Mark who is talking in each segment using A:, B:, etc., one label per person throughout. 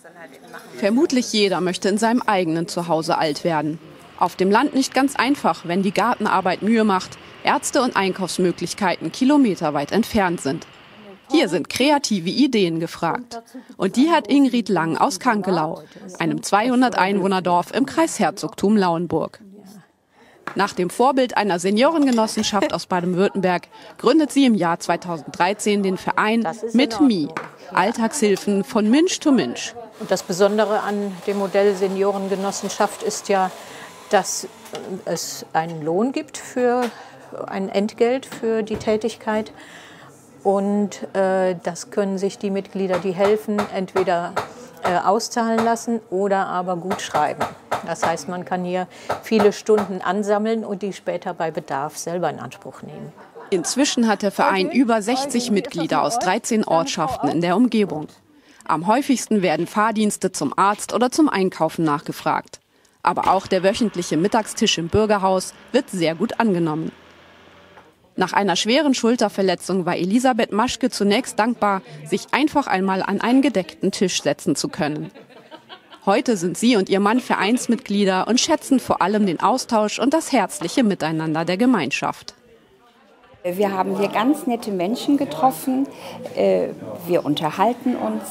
A: Vermutlich jeder möchte in seinem eigenen Zuhause alt werden. Auf dem Land nicht ganz einfach, wenn die Gartenarbeit Mühe macht, Ärzte und Einkaufsmöglichkeiten kilometerweit entfernt sind. Hier sind kreative Ideen gefragt. Und die hat Ingrid Lang aus Kankelau, einem 200-Einwohner-Dorf im Kreisherzogtum Lauenburg. Nach dem Vorbild einer Seniorengenossenschaft aus Baden-Württemberg gründet sie im Jahr 2013 den Verein Mit Mi, Alltagshilfen von Mensch zu Mensch.
B: Und das Besondere an dem Modell Seniorengenossenschaft ist ja, dass es einen Lohn gibt für ein Entgelt für die Tätigkeit. Und das können sich die Mitglieder, die helfen, entweder auszahlen lassen oder aber gut schreiben. Das heißt, man kann hier viele Stunden ansammeln und die später bei Bedarf selber in Anspruch nehmen.
A: Inzwischen hat der Verein über 60 Mitglieder aus 13 Ortschaften in der Umgebung. Am häufigsten werden Fahrdienste zum Arzt oder zum Einkaufen nachgefragt. Aber auch der wöchentliche Mittagstisch im Bürgerhaus wird sehr gut angenommen. Nach einer schweren Schulterverletzung war Elisabeth Maschke zunächst dankbar, sich einfach einmal an einen gedeckten Tisch setzen zu können. Heute sind sie und ihr Mann Vereinsmitglieder und schätzen vor allem den Austausch und das herzliche Miteinander der Gemeinschaft.
C: Wir haben hier ganz nette Menschen getroffen. Wir unterhalten uns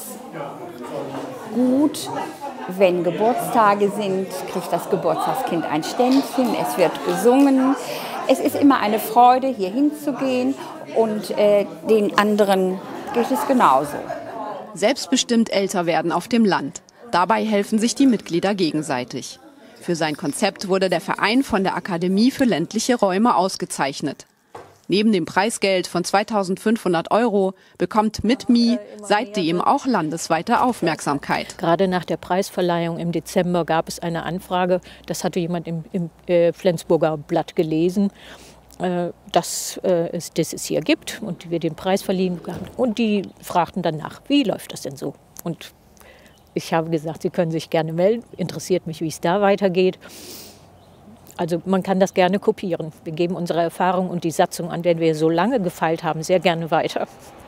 C: gut. Wenn Geburtstage sind, kriegt das Geburtstagskind ein Ständchen. Es wird gesungen. Es ist immer eine Freude, hier hinzugehen, und den anderen geht es genauso.
A: Selbstbestimmt älter werden auf dem Land. Dabei helfen sich die Mitglieder gegenseitig. Für sein Konzept wurde der Verein von der Akademie für ländliche Räume ausgezeichnet. Neben dem Preisgeld von 2.500 € bekommt Mit Mi seitdem auch landesweite Aufmerksamkeit.
B: Gerade nach der Preisverleihung im Dezember gab es eine Anfrage, das hatte jemand im Flensburger Blatt gelesen, dass es das hier gibt und wir den Preis verliehen haben. Und die fragten dann nach, wie läuft das denn so? Und ich habe gesagt, Sie können sich gerne melden, interessiert mich, wie es da weitergeht. Also man kann das gerne kopieren. Wir geben unsere Erfahrung und die Satzung, an der wir so lange gefeilt haben, sehr gerne weiter.